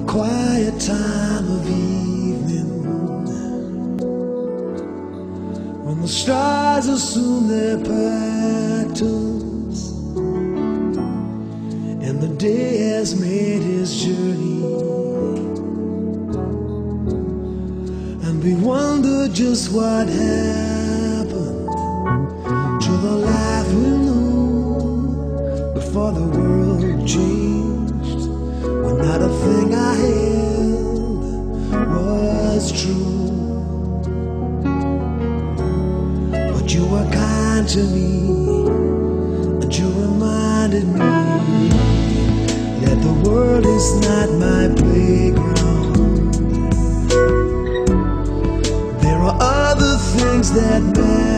quiet time of evening, when the stars assume their patterns and the day has made his journey, and we wonder just what happened to the life we knew before the world changed. When not a thing I held was true, but you were kind to me, and you reminded me that the world is not my playground. There are other things that matter.